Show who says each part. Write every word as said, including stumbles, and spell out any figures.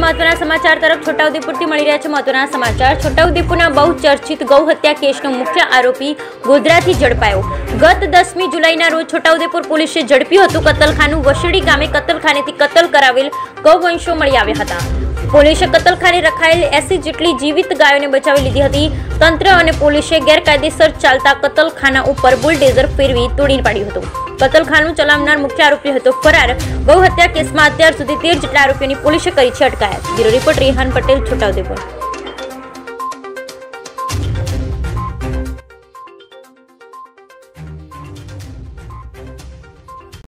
Speaker 1: महत्वना समाचार तरफ छोटाउदेपुरथी मळी रह्या छे महत्वना समाचार। छोटाउदेपुરના बहुचर्चित गौहत्या केसનો मुख्य आरोपी ગોધરાથી ઝડપાયો। ગત દસમી જુલાઈના રોજ છોટાઉદેપુર પોલીસે ઝડપ્યું હતું। કતલખાનું વશડી ગામે કતલખાનેથી કતલ કરાવેલ ગૌવંશો મળી આવ્યા હતા। પોલીસે કતલખાને રખાયેલ એસી જેટલી જીવિત ગાયોને બચાવી લીધી હતી। તંત્ર અને પોલીસે ગેરકાયદેસર ચાલતા કતલખાના ઉપર બુલડોઝર ફેરવી તોડી પાડ્યું હતું। કતલખાનું ચલાવનાર મુખ્ય આરોપી હતો ફરાર। ગૌહત્યા કેસમાં અત્યાર સુધી તેર જેટલા આરોપીઓની પોલીસે કરી છે અટકાયત। Bureau report Rehan Patel, Chhota Udepur.